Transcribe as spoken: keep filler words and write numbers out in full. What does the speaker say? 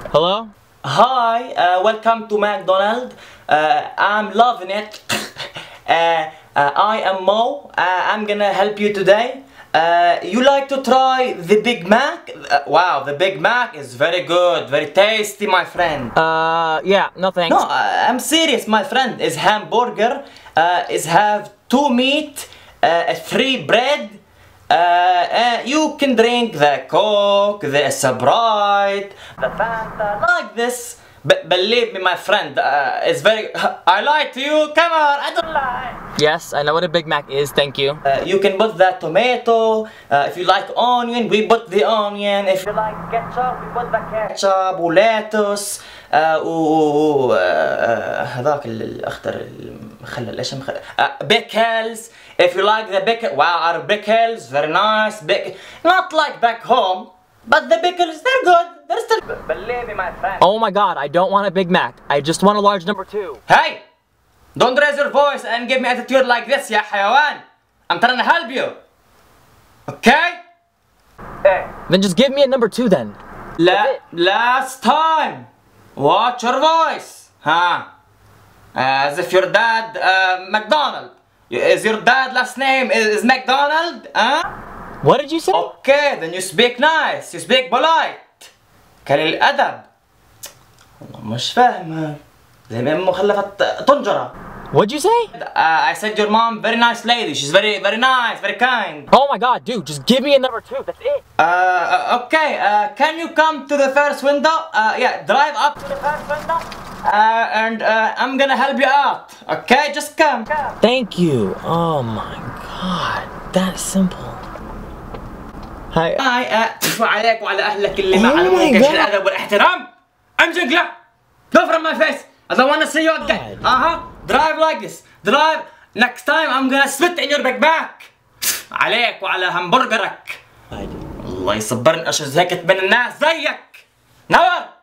Hello? Hi, uh, welcome to McDonald's. Uh, I'm loving it. uh, uh, I am Mo. Uh, I'm gonna help you today. Uh, you like to try the Big Mac? Uh, wow, the Big Mac is very good, very tasty, my friend. Uh, yeah, no thanks. No, uh, I'm serious, my friend. Is hamburger, uh, is have two meat, uh, three bread. Uh, uh, you can drink the Coke, the Sprite, the Fanta, like this. But believe me, my friend, uh, it's very. I lie to you. Come on, I don't lie. Yes, I know what a Big Mac is, thank you. Uh, you can put the tomato. Uh, if you like onion, we put the onion. If you like ketchup, we put the ketchup ولاتوس. Uh, و هذاك الاخضر المخلل ايش مخلل pickles. If you like the pickles, wow, our pickles very nice. Pick, not like back home, but the pickles they're good. They're still. Believe me, my friend. Oh my god, I don't want a Big Mac. I just want a large number two. Hey, don't raise your voice and give me attitude like this, يا حيوان. I'm trying to help you. Okay? Hey. Then just give me a number two then. La last time. Watch your voice. Huh? As if your dad, uh, McDonald. Is your dad last name is, is McDonald? Huh? What did you say? Okay, then you speak nice. You speak polite. قليل الأدب. والله مش فاهم. زي ما أمه خلفت طنجرة. What'd you say? Uh, I said your mom very nice lady. She's very very nice, very kind. Oh my god, dude, just give me a number two. That's it. Uh, okay. Uh, can you come to the first window? Uh, yeah, drive up to the first window. Uh, and uh, I'm gonna help you out. Okay, just come. Thank you. Oh my god, that's simple. Hi. هاي uh, عليك وعلى أهلك اللي ما Oh علموك my ايش God. الأدب والاحترام. امسك لا. Go from my face. I don't wanna see you again. Uh huh. Drive like this. Drive. Next time I'm gonna spit in your Big Mac. عليك وعلى همبرجرك. الله يصبرني اشوف هيك من الناس زيك. نور.